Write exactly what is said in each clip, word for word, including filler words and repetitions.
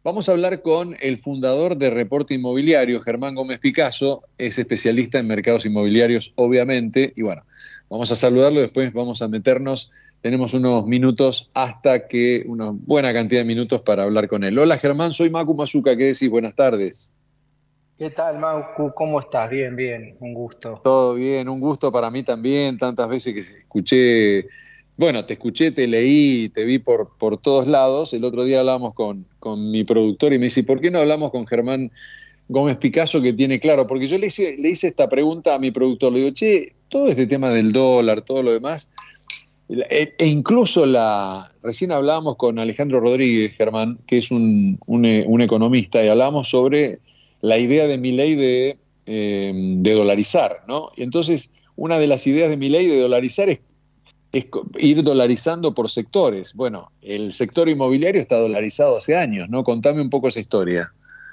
Vamos a hablar con el fundador de Reporte Inmobiliario, Germán Gómez Picasso, es especialista en mercados inmobiliarios, obviamente, y bueno, vamos a saludarlo, después vamos a meternos, tenemos unos minutos hasta que, una buena cantidad de minutos para hablar con él. Hola Germán, soy Macu Mazuca, ¿qué decís? Buenas tardes. ¿Qué tal, Maucu? ¿Cómo estás? Bien, bien, un gusto. Todo bien, un gusto para mí también, tantas veces que escuché, bueno, te escuché, te leí, te vi por, por todos lados. El otro día hablamos con, con mi productor y me dice, ¿por qué no hablamos con Germán Gómez Picasso que tiene claro? Porque yo le hice, le hice esta pregunta a mi productor, le digo, che, todo este tema del dólar, todo lo demás, e, e incluso la, recién hablábamos con Alejandro Rodríguez, Germán, que es un, un, un economista, y hablábamos sobre la idea de Milei de, eh, de dolarizar, ¿no? Y entonces, una de las ideas de Milei de dolarizar es, es ir dolarizando por sectores. Bueno, el sector inmobiliario está dolarizado hace años, ¿no? Contame un poco esa historia.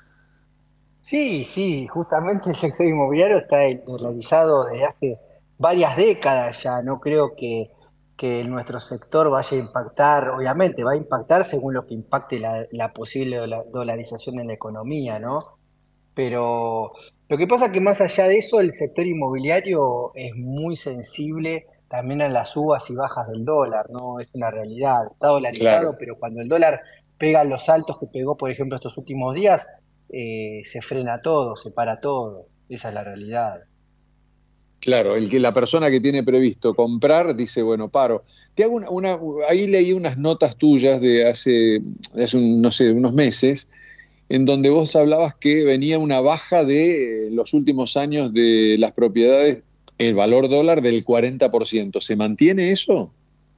Sí, sí, justamente el sector inmobiliario está dolarizado desde hace varias décadas ya. No creo que, que nuestro sector vaya a impactar, obviamente, va a impactar según lo que impacte la, la posible dola- dolarización en la economía, ¿no? Pero lo que pasa es que más allá de eso, el sector inmobiliario es muy sensible también a las subas y bajas del dólar, ¿no? Es una realidad. Está Claro. dolarizado, pero cuando el dólar pega los saltos que pegó, por ejemplo, estos últimos días, eh, se frena todo, se para todo. Esa es la realidad. Claro, el que la persona que tiene previsto comprar dice, bueno, paro. Te hago una, una- ahí leí unas notas tuyas de hace, de hace un- no sé, unos meses, en donde vos hablabas que venía una baja de eh, los últimos años de las propiedades, el valor dólar del cuarenta por ciento. ¿Se mantiene eso?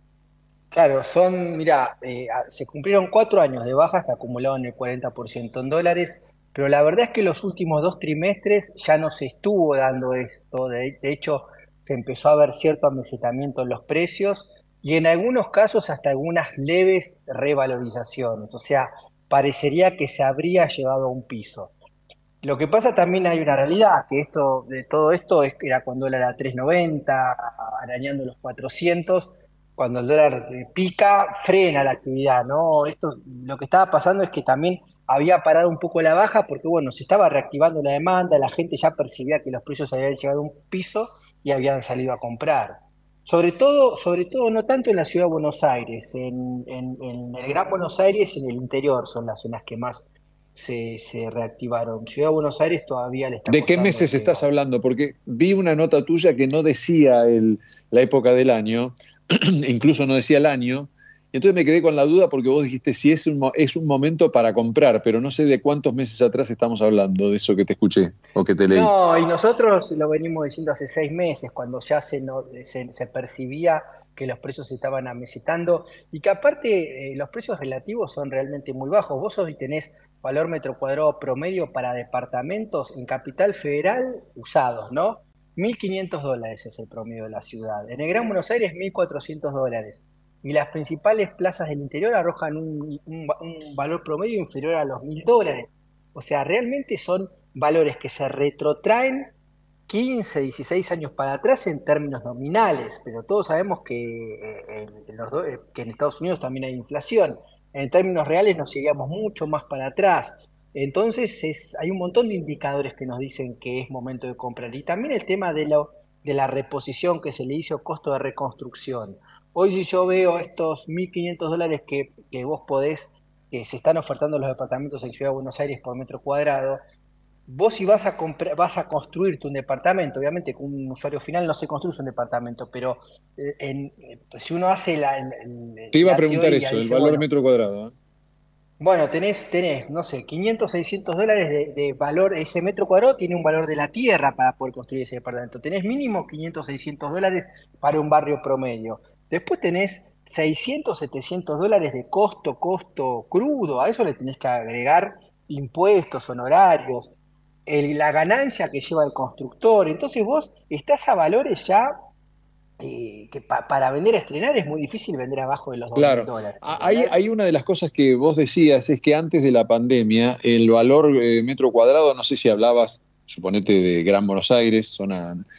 Claro, son, mirá, eh, a- se cumplieron cuatro años de bajas que acumulaban el cuarenta por ciento en dólares, pero la verdad es que los últimos dos trimestres ya no se estuvo dando esto. De, de hecho, se empezó a ver cierto amesetamiento en los precios y en algunos casos hasta algunas leves revalorizaciones. O sea, parecería que se habría llevado a un piso. Lo que pasa también hay una realidad, que esto, de todo esto es que era cuando el dólar era tres noventa, arañando los cuatrocientos, cuando el dólar eh, pica, frena la actividad, ¿no? Esto, lo que estaba pasando es que también había parado un poco la baja porque, bueno, se estaba reactivando la demanda, la gente ya percibía que los precios habían llegado a un piso y habían salido a comprar. Sobre todo, sobre todo no tanto en la ciudad de Buenos Aires, en, en en el Gran Buenos Aires y en el interior son las zonas que más se, se reactivaron. Ciudad de Buenos Aires todavía le está ¿De qué costando meses estás llegar. hablando? Porque vi una nota tuya que no decía el- la época del año, incluso no decía el año, y entonces me quedé con la duda porque vos dijiste si es un, mo- es un momento para comprar, pero no sé de cuántos meses atrás estamos hablando de eso que te escuché o que te leí. No, y nosotros lo venimos diciendo hace seis meses, cuando ya se, no- se, se percibía que los precios se estaban amesetando y que aparte eh, los precios relativos son realmente muy bajos. Vos hoy tenés valor metro cuadrado promedio para departamentos en Capital Federal usados, ¿no? mil quinientos dólares es el promedio de la ciudad. En el Gran Buenos Aires, mil cuatrocientos dólares. Y las principales plazas del interior arrojan un, un va- un valor promedio inferior a los mil dólares. O sea, realmente son valores que se retrotraen quince, dieciséis años para atrás en términos nominales, pero todos sabemos que, eh, en, los do- eh, que en Estados Unidos también hay inflación. En términos reales nos iríamos mucho más para atrás. Entonces es, hay un montón de indicadores que nos dicen que es momento de comprar. Y también el tema de, lo, de la reposición que se le hizo costo de reconstrucción. Hoy si yo veo estos mil quinientos dólares que, que vos podés, que se están ofertando los departamentos en Ciudad de Buenos Aires por metro cuadrado, vos si vas a comprar, vas a construirte un departamento, obviamente con un usuario final no se construye un departamento, pero eh, en- eh, si uno hace la, Te el- iba a la preguntar teoría, eso, el dice, valor bueno, metro cuadrado, ¿eh? bueno, tenés, tenés, no sé, quinientos, seiscientos dólares de, de valor, ese metro cuadrado tiene un valor de la tierra para poder construir ese departamento. Tenés mínimo quinientos, seiscientos dólares para un barrio promedio. Después tenés seiscientos, setecientos dólares de costo, costo crudo. A eso le tenés que agregar impuestos, honorarios, el- la ganancia que lleva el constructor. Entonces vos estás a valores ya eh, que pa- para vender a estrenar es muy difícil vender abajo de los dos mil Claro, dólares, A- hay, ¿entendés? hay una de las cosas que vos decías, es que antes de la pandemia el valor eh, metro cuadrado, no sé si hablabas, suponete de Gran Buenos Aires, zona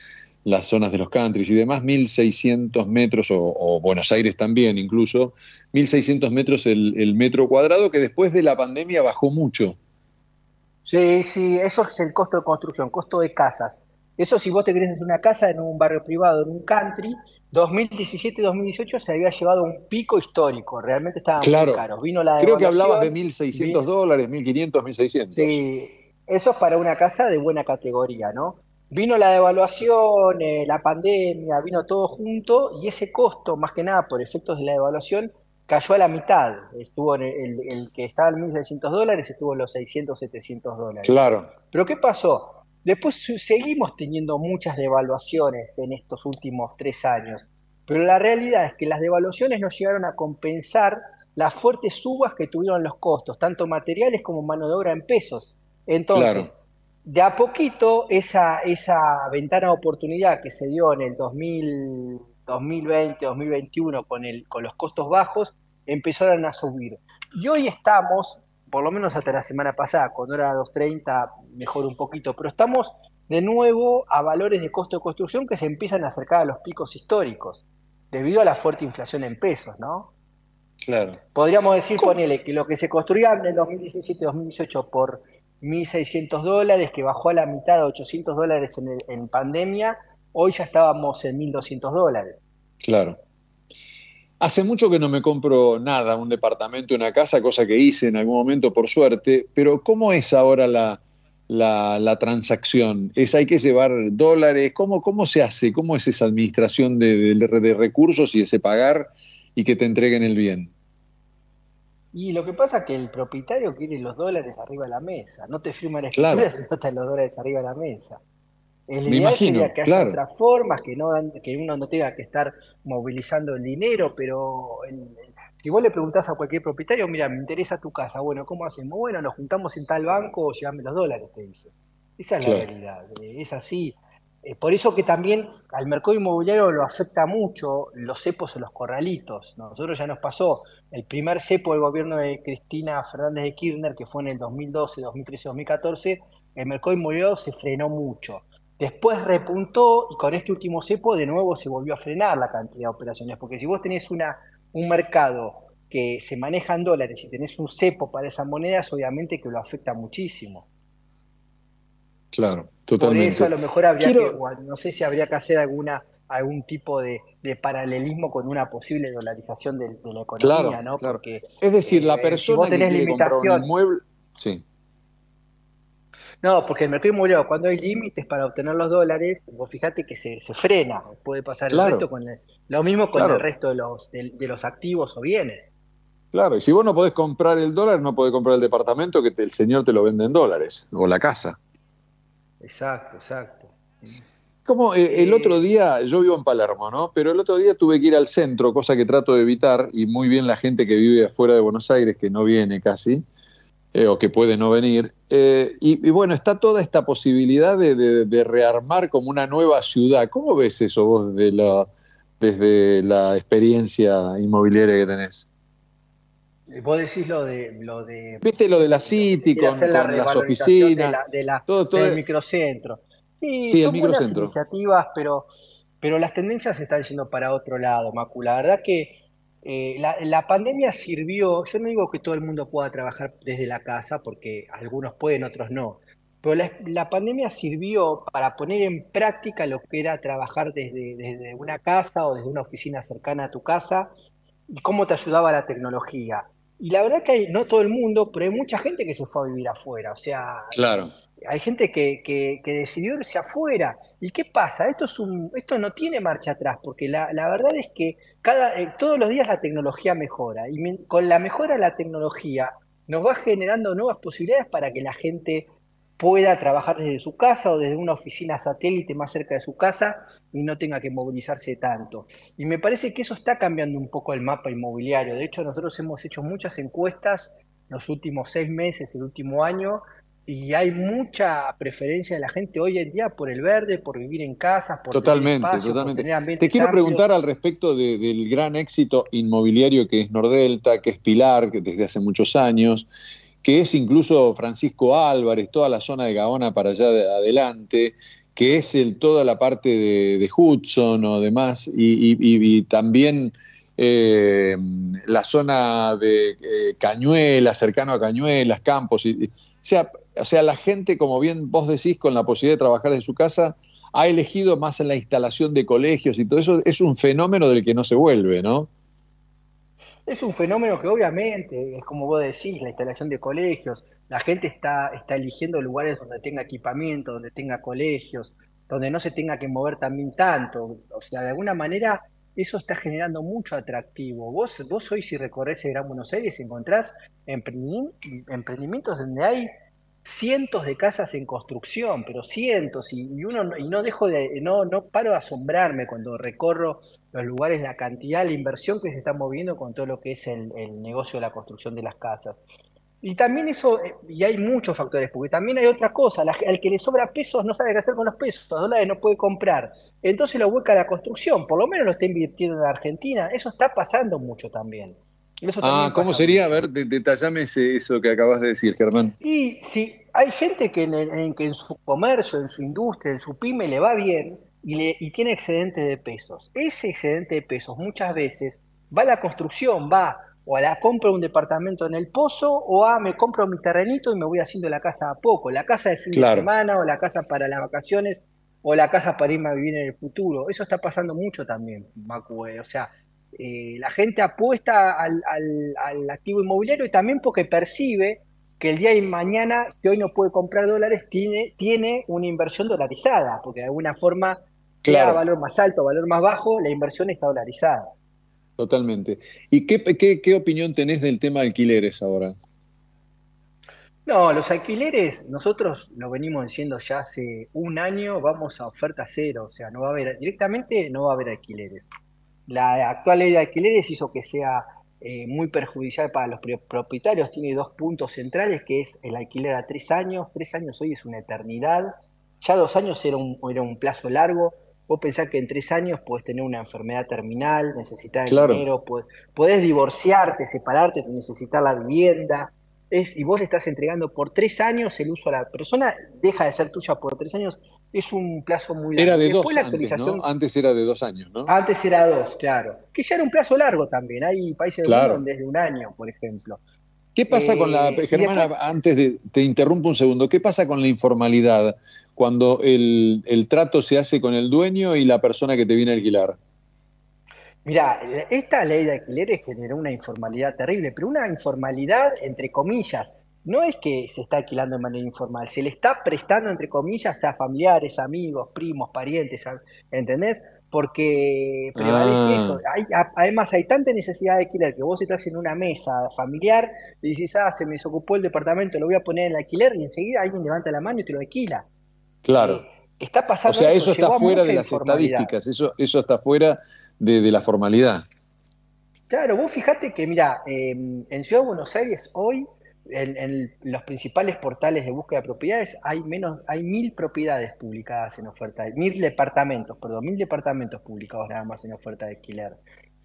las zonas de los countries y demás, mil seiscientos metros, o, o Buenos Aires también incluso, mil seiscientos metros el, el metro cuadrado, que después de la pandemia bajó mucho. Sí, sí, eso es el costo de construcción, costo de casas. Eso si vos te querés hacer una casa en un barrio privado, en un country, dos mil diecisiete dos mil dieciocho se había llevado un pico histórico, realmente estaban muy Claro, caros. Vino la creo que hablabas de devaluación, mil seiscientos vi- dólares, mil quinientos, mil seiscientos. sí, eso es para una casa de buena categoría, ¿no? Vino la devaluación, eh, la pandemia, vino todo junto y ese costo, más que nada por efectos de la devaluación, cayó a la mitad. Estuvo en el, el- el que estaba en mil seiscientos dólares, estuvo en los seiscientos setecientos dólares. Claro, Pero ¿qué pasó? Después su- seguimos teniendo muchas devaluaciones en estos últimos tres años, pero la realidad es que las devaluaciones no llegaron a compensar las fuertes subas que tuvieron los costos, tanto materiales como mano de obra en pesos. claro, Entonces, de a poquito esa, esa ventana de oportunidad que se dio en el dos mil, dos mil veinte, dos mil veintiuno con, el, con los costos bajos, empezaron a subir. Y hoy estamos, por lo menos hasta la semana pasada, cuando era dos treinta, mejor un poquito, pero estamos de nuevo a valores de costo de construcción que se empiezan a acercar a los picos históricos, debido a la fuerte inflación en pesos, ¿no? claro. Podríamos decir, ¿Cómo? ponele, que lo que se construía en el dos mil diecisiete dos mil dieciocho por mil seiscientos dólares, que bajó a la mitad de ochocientos dólares en, el- en pandemia, hoy ya estábamos en mil doscientos dólares. Claro. Hace mucho que no me compro nada, un departamento, una casa, cosa que hice en algún momento por suerte, pero ¿cómo es ahora la, la, la transacción? ¿Es, hay que llevar dólares? ¿Cómo, cómo se hace? ¿Cómo es esa administración de, de, de recursos y ese pagar y que te entreguen el bien? Y lo que pasa es que el propietario quiere los dólares arriba de la mesa, no te firma la escritura Claro, si no están los dólares arriba de la mesa. El me ideal sería imagino, que haya claro, otras formas, que no dan- que uno no tenga que estar movilizando el dinero, pero el- el- si vos le preguntás a cualquier propietario, mira, me interesa tu casa, bueno, ¿cómo hacemos? Bueno, nos juntamos en tal banco o llévame los dólares, te dice. Esa es la claro. realidad, eh, es así. Eh, por eso que también al mercado inmobiliario lo afecta mucho los cepos en los corralitos, ¿no? Nosotros ya nos pasó el primer cepo del gobierno de Cristina Fernández de Kirchner, que fue en el dos mil doce, dos mil trece, dos mil catorce, el mercado inmobiliario se frenó mucho. Después repuntó y con este último cepo de nuevo se volvió a frenar la cantidad de operaciones, porque si vos tenés una, un mercado que se maneja en dólares y tenés un cepo para esas monedas, obviamente que lo afecta muchísimo. Claro, Por eso a totalmente. lo mejor habría que, Quiero, o no sé si habría que hacer alguna, algún tipo de, de paralelismo con una posible dolarización de, de la economía, claro, ¿no? claro. Porque Es decir, la eh, si vos persona que tenés quiere comprar un limitación, inmueble, sí, no, porque el mercado inmobiliario, cuando hay límites para obtener los dólares, vos fijate que se, se frena, puede pasar el resto claro, con el- lo mismo con el claro, resto de los, de, de los activos o bienes. claro. Y si vos no podés comprar el dólar, no podés comprar el departamento que te- el señor te lo vende en dólares, o la casa. Exacto, exacto. Como eh, el otro Eh, día, yo vivo en Palermo, ¿no? Pero el otro día tuve que ir al centro, cosa que trato de evitar, y muy bien la gente que vive afuera de Buenos Aires, que no viene casi, eh, o que puede no venir. Eh, y, y bueno, está toda esta posibilidad de, de- de rearmar como una nueva ciudad. ¿Cómo ves eso vos de la, desde la experiencia inmobiliaria que tenés? Vos decís lo de, lo de ¿Viste lo de la lo que se City quiere con, hacer la con las revalorización de oficinas? la, de la, Todo, todo, del microcentro. Sí, sí, el son buenas microcentro. iniciativas, pero, pero las tendencias están yendo para otro lado, Macu. La verdad que eh, la, la pandemia sirvió, yo no digo que todo el mundo pueda trabajar desde la casa, porque algunos pueden, otros no, pero la, la pandemia sirvió para poner en práctica lo que era trabajar desde, desde una casa o desde una oficina cercana a tu casa y cómo te ayudaba la tecnología. Y la verdad que hay, no todo el mundo, pero hay mucha gente que se fue a vivir afuera. O sea, Claro, hay gente que, que, que decidió irse afuera. ¿Y qué pasa? Esto, es un, esto no tiene marcha atrás, porque la, la verdad es que cada, eh, todos los días la tecnología mejora. Y mi- con la mejora de la tecnología nos va generando nuevas posibilidades para que la gente pueda trabajar desde su casa o desde una oficina satélite más cerca de su casa y no tenga que movilizarse tanto. Y me parece que eso está cambiando un poco el mapa inmobiliario. De hecho, nosotros hemos hecho muchas encuestas los últimos seis meses, el último año, y hay mucha preferencia de la gente hoy en día por el verde, por vivir en casas, por tener totalmente, espacio, por totalmente. tener Te ambientes quiero amplios. preguntar al respecto de- del gran éxito inmobiliario que es Nordelta, que es Pilar, que desde hace muchos años, que es incluso Francisco Álvarez, toda la zona de Gaona para allá de adelante, que es el, toda la parte de, de Hudson o demás, y, y, y también eh, la zona de eh, Cañuelas, cercano a Cañuelas, Campos. Y, y, o, sea, o sea, la gente, como bien vos decís, con la posibilidad de trabajar de su casa, ha elegido más en la instalación de colegios y todo eso. Es un fenómeno del que no se vuelve, ¿no? Es un fenómeno que obviamente, es como vos decís, la instalación de colegios, la gente está, está eligiendo lugares donde tenga equipamiento, donde tenga colegios, donde no se tenga que mover también tanto. O sea, de alguna manera eso está generando mucho atractivo. Vos, vos hoy si recorres el Gran Buenos Aires encontrás emprendi- emprendimientos donde hay cientos de casas en construcción, pero cientos, y, y uno no- y no dejo de, no, no paro de asombrarme cuando recorro los lugares, la cantidad, la inversión que se está moviendo con todo lo que es el, el negocio de la construcción de las casas. Y también eso, eh, y hay muchos factores, porque también hay otra cosa, la, al que le sobra pesos no sabe qué hacer con los pesos, dólares no puede comprar, entonces lo vuelca a la construcción, por lo menos lo está invirtiendo en la Argentina, eso está pasando mucho también, eso Ah, también ¿cómo pasa sería? A mucho. ver, de- detallame ese- eso que acabas de decir, Germán. Y si hay gente que en, el- en que en su comercio, en su industria, en su pyme le va bien y, le, y tiene excedente de pesos. Ese excedente de pesos muchas veces va a la construcción, va o a la compra de un departamento en el Pozo o a me compro mi terrenito y me voy haciendo la casa a poco, la casa de fin de Claro. semana o la casa para las vacaciones o la casa para irme a vivir en el futuro. Eso está pasando mucho también, Macu, eh, O sea, eh, la gente apuesta al, al al activo inmobiliario y también porque percibe que el día de mañana, si hoy no puede comprar dólares, tiene, tiene una inversión dolarizada, porque de alguna forma, sea Claro, valor más alto o valor más bajo, la inversión está dolarizada. totalmente. ¿Y qué, qué, qué opinión tenés del tema de alquileres ahora? No, los alquileres, nosotros lo venimos diciendo ya hace un año, vamos a oferta cero, o sea, no va a haber, directamente no va a haber alquileres. La actual ley de alquileres hizo que sea eh, muy perjudicial para los pri- propietarios. Tiene dos puntos centrales, que es el alquiler a tres años. Tres años hoy es una eternidad. Ya dos años era un, era un plazo largo. Vos pensás que en tres años podés tener una enfermedad terminal, necesitar el Claro, dinero, podés, podés divorciarte, separarte, necesitar la vivienda. Es, y vos le estás entregando por tres años el uso a la persona, deja de ser tuya por tres años. Es un plazo muy era largo. Y de después dos la antes, ¿no? actualización. Antes era de dos años, ¿no? Antes era dos, claro. Que ya era un plazo largo también. Hay países del mundo Claro. donde es de un año, por ejemplo. ¿Qué pasa con la, Eh, y Germana, después, antes de, te interrumpo un segundo, ¿qué pasa con la informalidad cuando el, el trato se hace con el dueño y la persona que te viene a alquilar? mirá, esta ley de alquileres generó una informalidad terrible, pero una informalidad entre comillas. No es que se está alquilando de manera informal, se le está prestando entre comillas a familiares, amigos, primos, parientes, a- ¿entendés? Porque prevalece Ah, eso. Hay, a- además, hay tanta necesidad de alquiler que vos estás en una mesa familiar y dices, ah, se me desocupó el departamento, lo voy a poner en alquiler y enseguida alguien levanta la mano y te lo alquila. Eh, claro. Está O pasando sea, eso, eso está llegó a fuera mucha de las informalidad. estadísticas, eso, eso está fuera de, de la formalidad. Claro, vos fijate que, mira, eh, en Ciudad de Buenos Aires hoy, en, en los principales portales de búsqueda de propiedades, hay menos, hay mil propiedades publicadas en oferta, mil departamentos, perdón, mil departamentos publicados nada más en oferta de alquiler.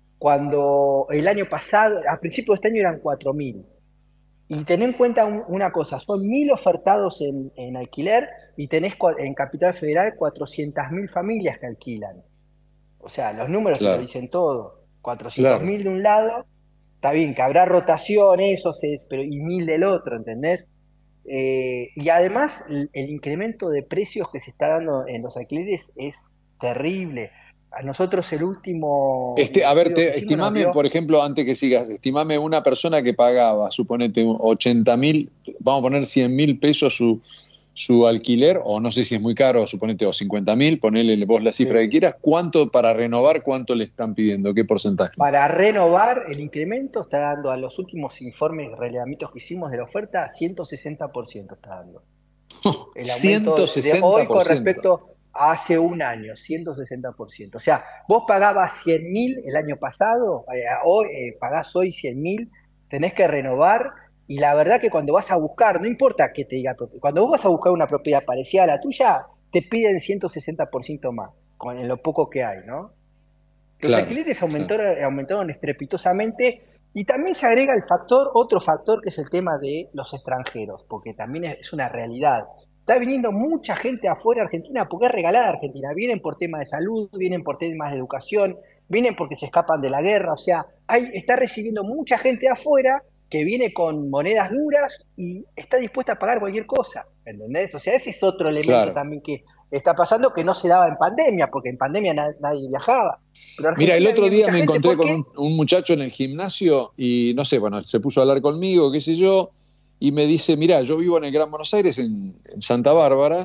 Cuando el año pasado, a principios de este año eran cuatro mil. Y ten en cuenta un- una cosa, son mil ofertados en, en alquiler y tenés cua- en Capital Federal cuatrocientas mil familias que alquilan. O sea, los números te lo Claro, dicen todo. cuatrocientos claro. mil de un lado, está bien que habrá rotación, eso, se- pero y mil del otro, ¿entendés? Eh, y además el, el incremento de precios que se está dando en los alquileres es terrible. A nosotros el último Este, a ver, estudio que te, hicimos nos estimame, dio. por ejemplo, antes que sigas, estimame una persona que pagaba, suponete, ochenta mil, vamos a poner cien mil pesos su, su alquiler, o no sé si es muy caro, suponete, o cincuenta mil, ponele vos la cifra que Sí. quieras, ¿cuánto para renovar, cuánto le están pidiendo? ¿Qué porcentaje? Para renovar, el incremento está dando a los últimos informes, relevamientos que hicimos de la oferta, ciento sesenta por ciento está dando. El aumento ciento de, de sesenta hoy por con ciento. respecto a hace un año, ciento sesenta por ciento. O sea, vos pagabas cien mil el año pasado, eh, hoy eh, pagás hoy cien mil, tenés que renovar y la verdad que cuando vas a buscar, no importa qué te diga, cuando vos vas a buscar una propiedad parecida a la tuya, te piden ciento sesenta por ciento más, con en lo poco que hay, ¿no? Los Claro, alquileres claro. aumentaron, aumentaron estrepitosamente y también se agrega el factor, otro factor que es el tema de los extranjeros, porque también es una realidad. está viniendo mucha gente afuera de Argentina porque es regalada Argentina. Vienen por temas de salud, vienen por temas de educación, vienen porque se escapan de la guerra. O sea, hay, está recibiendo mucha gente afuera que viene con monedas duras y está dispuesta a pagar cualquier cosa, ¿entendés? O sea, ese es otro elemento Claro. también que está pasando que no se daba en pandemia, porque en pandemia na- nadie viajaba. Pero a Mira, el Argentina otro viene día mucha me gente, encontré ¿por con qué? un, un muchacho en el gimnasio y no sé, bueno, se puso a hablar conmigo, qué sé yo, y me dice, mira, yo vivo en el Gran Buenos Aires, en, en Santa Bárbara,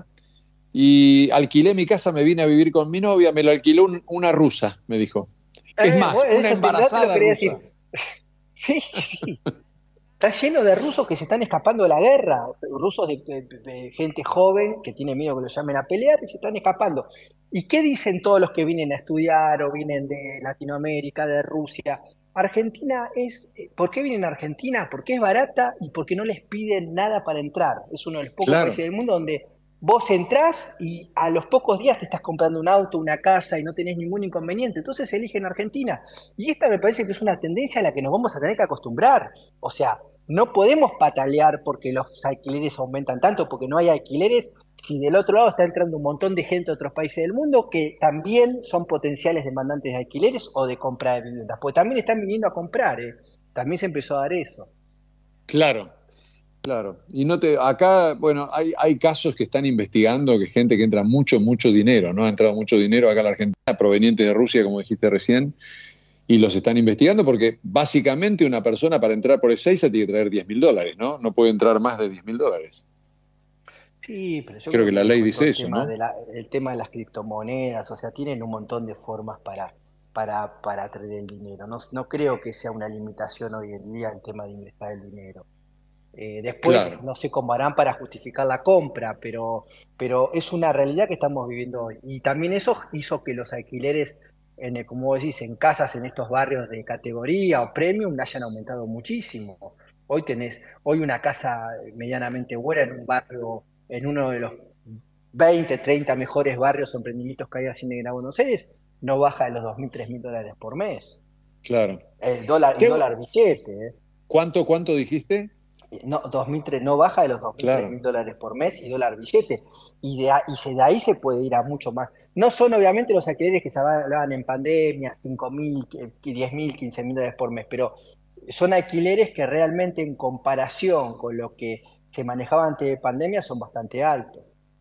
y alquilé mi casa, me vine a vivir con mi novia, me lo alquiló un- una rusa, me dijo. Es Eh, más, bueno, una eso te, no te lo embarazada quería rusa. decir. Sí, sí. Está lleno de rusos que se están escapando de la guerra, rusos de, de- de gente joven que tiene miedo que los llamen a pelear y se están escapando. ¿Y qué dicen todos los que vienen a estudiar o vienen de Latinoamérica, de Rusia? Argentina es, eh, ¿por qué vienen a Argentina? Porque es barata y porque no les piden nada para entrar. Es uno de los pocos Claro, países del mundo donde vos entrás y a los pocos días te estás comprando un auto, una casa y no tenés ningún inconveniente. Entonces eligen Argentina. Y esta me parece que es una tendencia a la que nos vamos a tener que acostumbrar. O sea, no podemos patalear porque los alquileres aumentan tanto, porque no hay alquileres, si del otro lado está entrando un montón de gente de otros países del mundo que también son potenciales demandantes de alquileres o de compra de viviendas, porque también están viniendo a comprar, ¿eh? También se empezó a dar eso. claro, claro. Y no te, acá, bueno, hay, hay casos que están investigando que gente que entra mucho, mucho dinero, ¿no? Ha entrado mucho dinero acá a la Argentina, proveniente de Rusia, como dijiste recién, y los están investigando porque básicamente una persona para entrar por Ezeiza tiene que traer diez mil dólares, ¿no? No puede entrar más de diez mil dólares. Sí, pero yo Creo creo que que la viene ley con todo dice el eso, tema ¿no? de la, el tema de las criptomonedas, o sea, tienen un montón de formas para, para, para traer el dinero. No, no creo que sea una limitación hoy en día el tema de ingresar el dinero. Eh, Claro, después no sé cómo harán para justificar la compra, pero, pero es una realidad que estamos viviendo hoy. Y también eso hizo que los alquileres, en el- como vos decís, en casas en estos barrios de categoría o premium hayan aumentado muchísimo. Hoy tenés, hoy una casa medianamente buena en un barrio, en uno de los veinte, treinta mejores barrios o emprendimientos que hay así en Buenos Aires, no baja de los dos mil, tres mil dólares por mes. claro. El dólar, y Tengo- dólar billete, ¿eh? ¿Cuánto, cuánto dijiste? No, dos mil tres no baja de los dos mil tres Claro. mil dólares por mes y dólar billete. Y de, a- y se, de ahí se puede ir a mucho más. No son obviamente los alquileres que se hablaban en pandemia, cinco mil, diez mil, quince mil dólares por mes, pero son alquileres que realmente en comparación con lo que se manejaba antes de pandemia son bastante altos.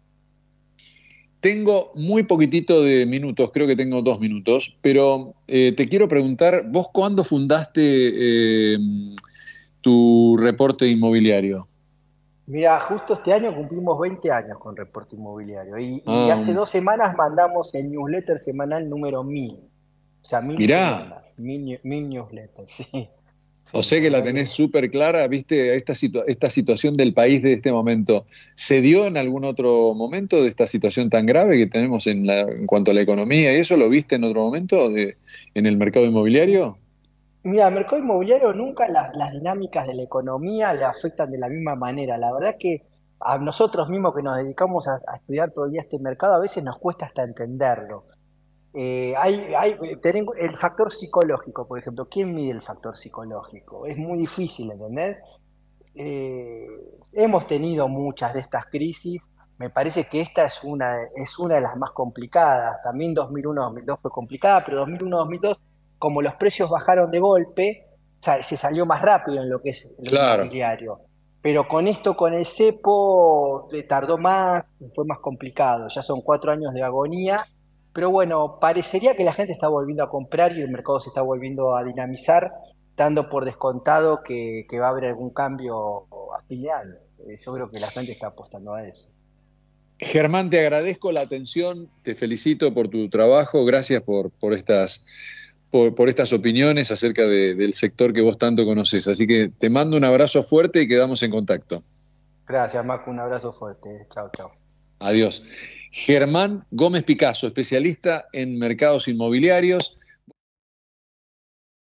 Tengo muy poquitito de minutos, creo que tengo dos minutos, pero eh, te quiero preguntar, ¿vos cuándo fundaste eh, tu reporte inmobiliario? Mira, justo este año cumplimos veinte años con Reporte Inmobiliario y, y Ah, hace un- dos semanas mandamos el newsletter semanal número mil, o sea, mil mirá, semanas, mil, new- mil newsletters, sí, o sí, sea la que la verdad tenés que súper clara, ¿viste? Esta, situa- esta situación del país de este momento, ¿se dio en algún otro momento de esta situación tan grave que tenemos en, la- en cuanto a la economía y eso? ¿Lo viste en otro momento de, en el mercado inmobiliario? mira, el mercado inmobiliario nunca las, las dinámicas de la economía le afectan de la misma manera. La verdad que a nosotros mismos que nos dedicamos a, a estudiar todo el día este mercado, a veces nos cuesta hasta entenderlo. Eh, hay, hay, tenemos el factor psicológico, por ejemplo. ¿Quién mide el factor psicológico? Es muy difícil, ¿entendés? Eh, hemos tenido muchas de estas crisis. Me parece que esta es una, es una de las más complicadas. También dos mil uno-dos mil dos fue complicada, pero dos mil uno-dos mil dos, como los precios bajaron de golpe, sa- se salió más rápido en lo que es lo Claro. inmobiliario. Pero con esto, con el cepo, eh, tardó más, fue más complicado. Ya son cuatro años de agonía. Pero bueno, parecería que la gente está volviendo a comprar y el mercado se está volviendo a dinamizar dando por descontado que, que va a haber algún cambio a fin de año. Eh, Yo creo que la gente está apostando a eso. Germán, te agradezco la atención, te felicito por tu trabajo, gracias por, por estas, por, por estas opiniones acerca de- del sector que vos tanto conoces. Así que te mando un abrazo fuerte y quedamos en contacto. Gracias, Marco, un abrazo fuerte. Chao, chao. Adiós. Germán Gómez Picasso, especialista en mercados inmobiliarios.